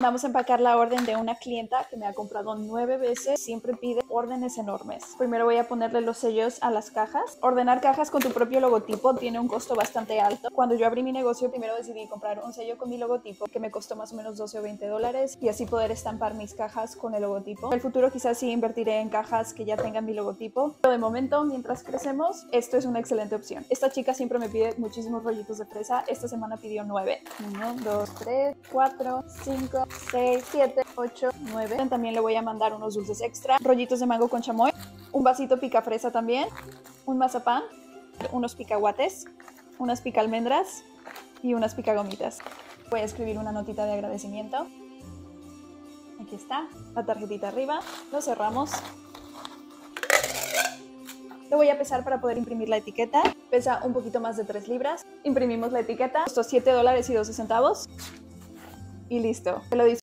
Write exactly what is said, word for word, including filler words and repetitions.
Vamos a empacar la orden de una clienta que me ha comprado nueve veces. Siempre pide órdenes enormes. Primero voy a ponerle los sellos a las cajas. Ordenar cajas con tu propio logotipo tiene un costo bastante alto. Cuando yo abrí mi negocio, primero decidí comprar un sello con mi logotipo que me costó más o menos doce o veinte dólares y así poder estampar mis cajas con el logotipo. En el futuro quizás sí invertiré en cajas que ya tengan mi logotipo. Pero de momento, mientras crecemos, esto es una excelente opción. Esta chica siempre me pide muchísimos rollitos de fresa. Esta semana pidió nueve. uno, dos, tres, cuatro, cinco, seis, siete, ocho, nueve. También le voy a mandar unos dulces extra, rollitos de mango con chamoy, un vasito pica fresa también, un mazapán, unos picahuates, unas pica almendras y unas pica gomitas. Voy a escribir una notita de agradecimiento. Aquí está, la tarjetita arriba. Lo cerramos. Lo voy a pesar para poder imprimir la etiqueta. Pesa un poquito más de tres libras. Imprimimos la etiqueta. Costó siete dólares y doce centavos. Y listo. Te lo